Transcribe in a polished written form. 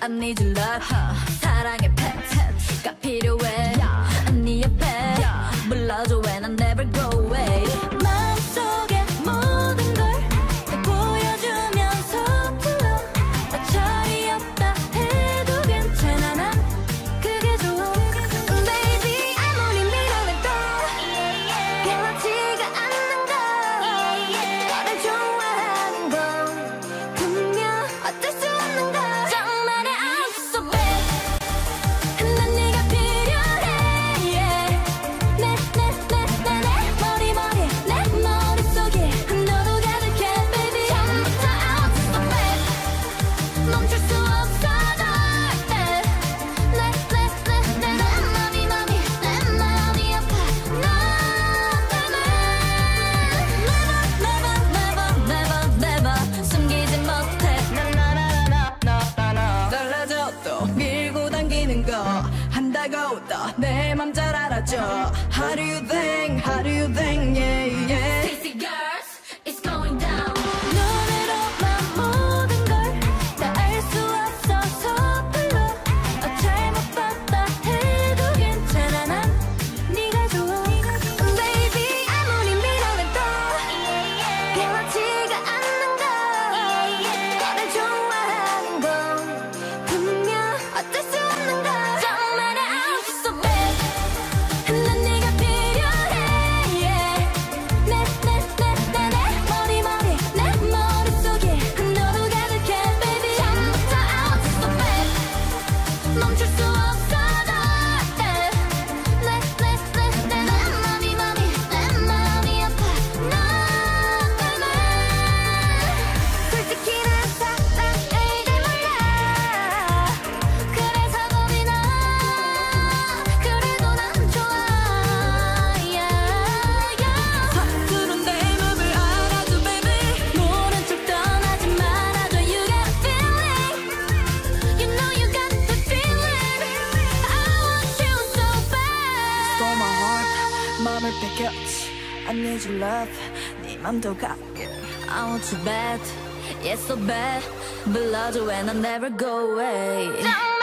I need your love. 사랑의 팩트가 필요해. 네 옆에 불러줘 when I never go away. 마음속에 모든 걸 다 보여주면서 불러. 어처리 없다 해도 괜찮아. 난 그게 좋아. Baby 아무리 밀어내도 변하지가 않는 걸. 너를 좋아하는 건 분명 어쩔 수 없는 걸. 정말의 I'm so bad. 난 네가 필요해. 내 머릿속에 너로 가득해 baby. 처음부터 I'm so bad. 멈출 수 없어 내 마음이 아파 너 때문에 never 숨기지 못해. 달라져도 밀고 당기는 거 한다고 또 내 맘 잘 알아줘. How do you think yeah yeah. StayC girls it's going down. 눈으로만 모든 걸 다 알 수 없어서 불러. 잘못 봤다 해도 괜찮아. 난 네가 좋아. Baby 아무리 밀어내도 변하지가 않는 걸. 너를 좋아하는 건 분명 어쩔 수 없는 걸. 정말의 I'm so bad. 난 네가 필요해. 내 머릿속에 너로 가득해 baby. 처음부터 I'm so bad. 멈출 수 없어 내 마음이 아파 너 때문에. 솔직히 난 사랑을 잘 몰라. 그래서 겁이 나. 그래도 난 좋아. 서투른 내 맘을 알아줘 baby. 모른 척 떠나지 말아줘. You got a feeling. You know you got the feeling. I want you so bad. Stole my heart 맘을 뺏겼지. I need your love 네 맘도 갖게. I want you bad, yes so bad. 불러줘 when I never go away.